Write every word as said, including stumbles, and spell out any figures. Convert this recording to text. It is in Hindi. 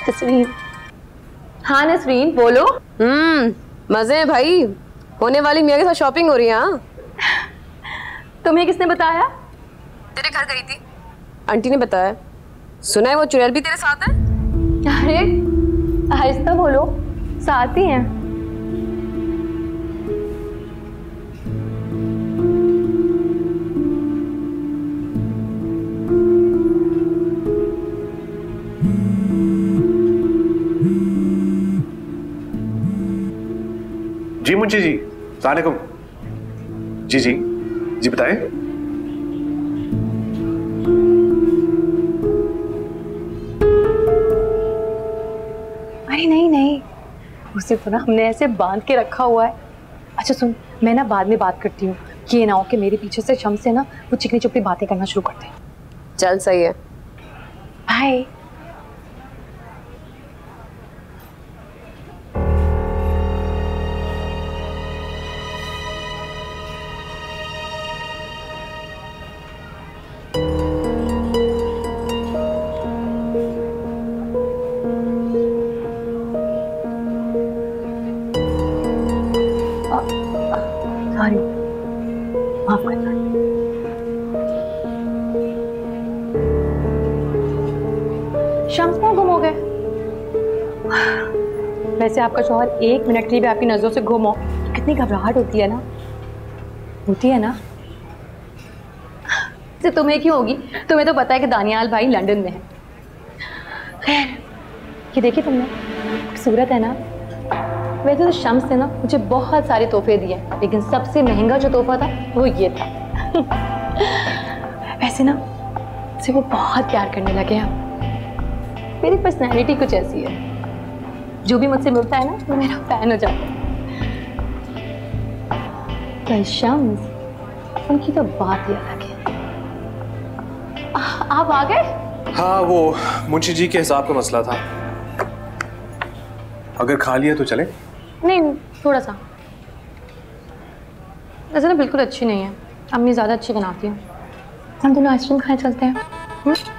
नसरीन। हाँ नसरीन बोलो। हम्म मजे हैं भाई, होने वाली मियाँ के साथ शॉपिंग हो रही है। हाँ तुम्हें किसने बताया? तेरे घर गई थी, आंटी ने बताया। सुना है वो चुड़ैल भी तेरे साथ है। अरे आहिस्ता बोलो, साथ ही हैं। जी मुंशी जी, सलामुअलैकुम। जी जी जी बताएं। अरे नहीं नहीं, उसे तो ना हमने ऐसे बांध के रखा हुआ है। अच्छा सुन, मैं ना बाद में बात करती हूँ, ये ना हो कि मेरे पीछे से शम्स से ना वो चिकनी चुपड़ी बातें करना शुरू करते हैं। चल सही है, बाय। सॉरी, माफ करना। शम्स कहाँ गुम हो गए? वैसे आपका शौहर एक मिनट के लिए भी आपकी नजरों से गुम हो, कितनी घबराहट होती है ना, होती है ना। तो तुम्हें क्यों होगी, तुम्हें तो पता है कि दानियाल भाई लंदन में है। खैर ये देखिए तुमने, खूबसूरत है ना। वैसे तो शम्स ने ना मुझे बहुत सारे तोहफे दिए, लेकिन सबसे महंगा जो तोहफा था वो ये था। वैसे ना मुझसे वो बहुत प्यार करने लगे हैं। मेरी पर्सनैलिटी कुछ ऐसी है, जो भी मुझसे मिलता है ना वो मेरा फैन हो जाता है। पर शम्स, उनकी तो बात ही अलग है। आ, आप आ गए? हाँ वो मुंशी जी के हिसाब का मसला था, अगर खा लिया तो चले। नहीं थोड़ा सा, वैसे ना बिल्कुल अच्छी नहीं है, अम्मी ज़्यादा अच्छी बनाती है। हम दोनों आइसक्रीम खाने चलते हैं। हुँ?